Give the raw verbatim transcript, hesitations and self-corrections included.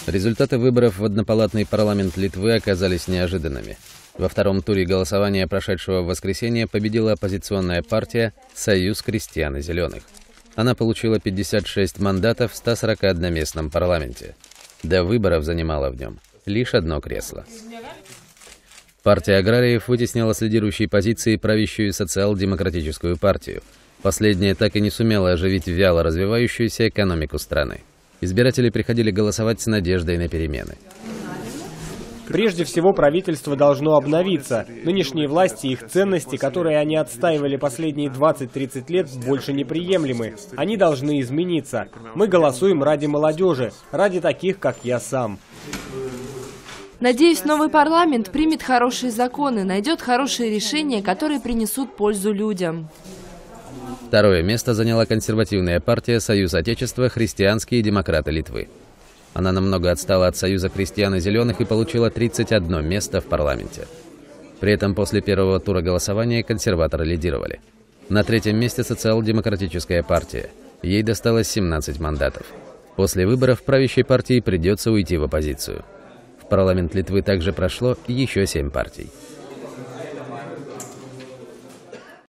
Результаты выборов в однопалатный парламент Литвы оказались неожиданными. Во втором туре голосования, прошедшего в воскресенье, победила оппозиционная партия «Союз крестьян и зеленых». Она получила пятьдесят шесть мандатов в ста сорокаодноместном парламенте. До выборов занимала в нем лишь одно кресло. Партия аграриев вытеснила с лидирующей позиции правящую социал-демократическую партию. Последняя так и не сумела оживить вяло развивающуюся экономику страны. Избиратели приходили голосовать с надеждой на перемены. Прежде всего, правительство должно обновиться. Нынешние власти и их ценности, которые они отстаивали последние двадцать-тридцать лет, больше неприемлемы. Они должны измениться. Мы голосуем ради молодежи, ради таких, как я сам. Надеюсь, новый парламент примет хорошие законы, найдет хорошие решения, которые принесут пользу людям. Второе место заняла консервативная партия «Союз Отечества. Христианские демократы Литвы». Она намного отстала от Союза крестьян и зеленых и получила тридцать одно место в парламенте. При этом после первого тура голосования консерваторы лидировали. На третьем месте социал-демократическая партия. Ей досталось семнадцать мандатов. После выборов правящей партии придется уйти в оппозицию. В парламент Литвы также прошло еще семь партий.